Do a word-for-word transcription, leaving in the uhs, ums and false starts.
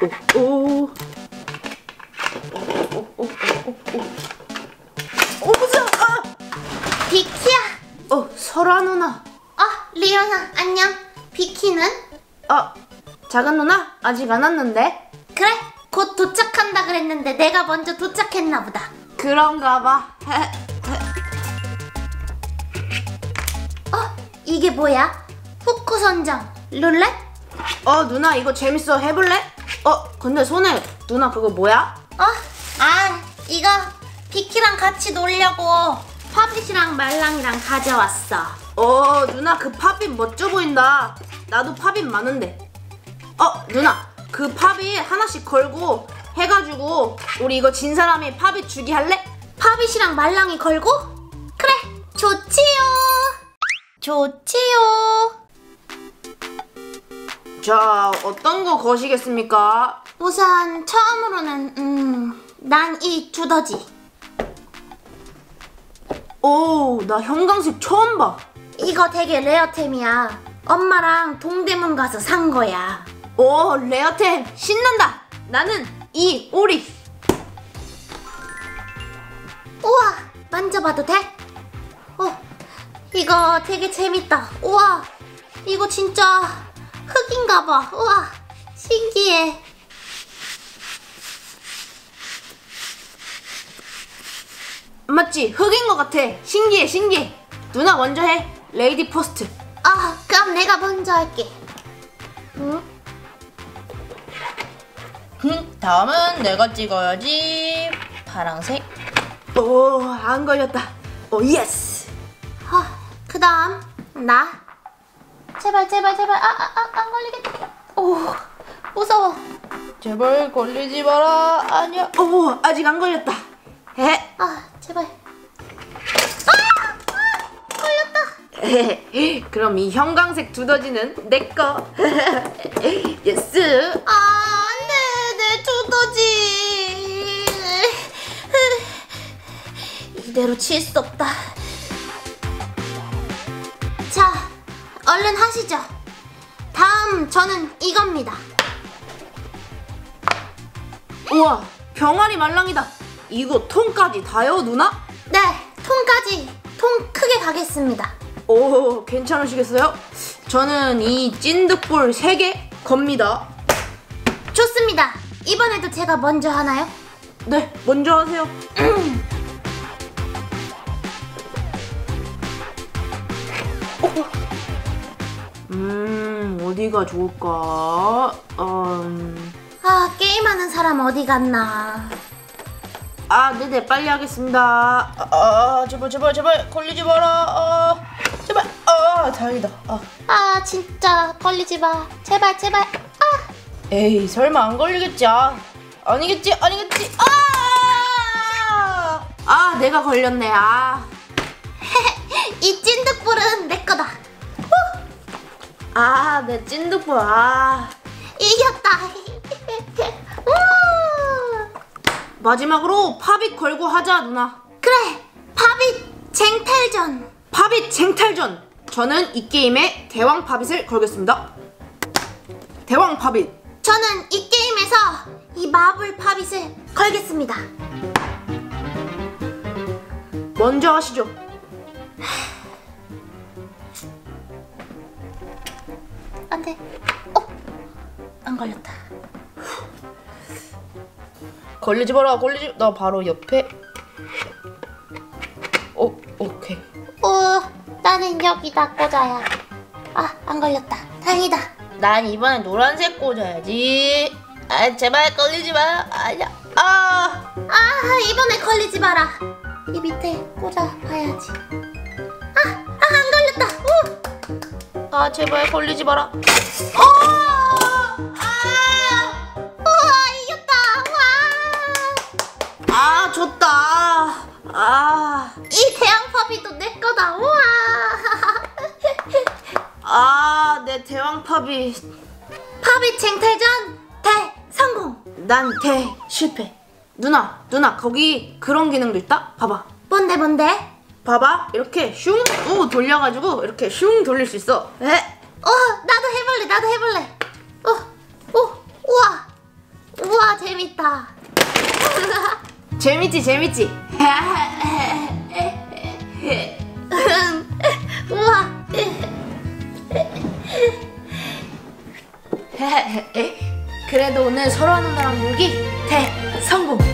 오, 오. 오, 오, 오, 오. 오, 무서워. 아. 비키야. 어, 설아 누나. 어, 리오나, 안녕. 비키는? 아, 작은 누나? 아직 안 왔는데? 그래, 곧 도착한다 그랬는데 내가 먼저 도착했나 보다. 그런가 봐. 어, 이게 뭐야? 후쿠 선정, 룰렛? 어, 누나 이거 재밌어. 해볼래? 어, 근데 손에 누나 그거 뭐야? 어? 아, 이거 비키랑 같이 놀려고 파빗이랑 말랑이랑 가져왔어. 어, 누나 그 팝잇 멋져 보인다. 나도 팝잇 많은데. 어, 누나 그 팝잇 하나씩 걸고 해가지고 우리 이거 진 사람이 팝잇 주기 할래? 파빗이랑 말랑이 걸고? 그래, 좋지요. 좋지요. 자, 어떤 거 거시겠습니까? 우선 처음으로는 음, 난 이 두더지. 오, 나 형광색 처음 봐. 이거 되게 레어템이야. 엄마랑 동대문 가서 산 거야. 오, 레어템 신난다. 나는 이 오리. 우와, 만져봐도 돼? 어, 이거 되게 재밌다. 우와, 이거 진짜 흙인가 봐. 우와, 신기해. 맞지? 흙인 것 같아. 신기해, 신기해. 누나 먼저 해. 레이디 포스트. 아, 그럼 내가 먼저 할게. 응? 음, 다음은 내가 찍어야지. 파랑색. 오, 안 걸렸다. 오, 예스. 어, 그 다음 나. 제발 제발 제발. 아, 아, 아, 안 걸리겠다. 오, 무서워. 제발 걸리지 마라. 아니야. 오, 아직 안 걸렸다. 에? 아, 제발. 아! 아! 걸렸다. 그럼 이 형광색 두더지는 내 거. 예스. 아, 안돼, 내 두더지. 이대로 칠 수 없다. 자, 얼른 하시죠. 다음 저는 이겁니다. 우와, 병아리 말랑이다. 이거 통까지 다요, 누나? 네, 통까지. 통 크게 가겠습니다. 오, 괜찮으시겠어요? 저는 이 찐득볼 세 개 겁니다. 좋습니다. 이번에도 제가 먼저 하나요? 네, 먼저 하세요. 음, 어디가 좋을까? 음... 아, 게임하는 사람 어디 갔나? 아, 네네, 빨리 하겠습니다. 아, 아, 제발 제발 제발 걸리지 마라. 아, 제발. 아, 다행이다. 아. 아, 진짜 걸리지 마. 제발 제발. 아, 에이, 설마 안 걸리겠지? 아, 아니겠지? 아니겠지? 아! 아, 내가 걸렸네. 아, 이 찐득볼은 내 거다. 아, 내 찐득볼. 아, 이겼다. 우! 마지막으로 팝잇 걸고 하자, 누나. 그래, 팝잇 쟁탈전. 팝잇 쟁탈전. 저는 이 게임에 대왕 팝잇을 걸겠습니다. 대왕 팝잇. 저는 이 게임에서 이 마블 팝잇을 걸겠습니다. 먼저 하시죠. 안 돼. 어, 안 걸렸다. 걸리지 마라. 걸리지. 나 바로 옆에. 오, 오케이. 어, 나는 여기다 꽂아야. 아, 안 걸렸다. 다행이다. 난 이번에 노란색 꽂아야지. 아, 제발 걸리지 마. 아니야. 아, 아, 이번에 걸리지 마라. 이 밑에 꽂아봐야지. 아, 아, 안 걸렸다. 우! 아, 제발 걸리지 마라. 어! 아! 우와, 이겼다. 와! 아, 졌다. 아, 이 대왕 팝잇도 내 거다. 우와! 아, 내 대왕 팝잇. 팝잇 쟁탈전 대성공. 난 대 실패. 누나, 누나, 거기 그런 기능도 있다? 봐봐. 뭔데 뭔데? 봐봐. 이렇게 슝, 우 돌려가지고 이렇게 슝 돌릴 수 있어. 에? 어, 나도 해볼래. 나도 해볼래. 어, 오, 우와. 재밌다. 재밌지 재밌지. 우와. 그래도 오늘 서로 하는 나랑 놀기 대성공.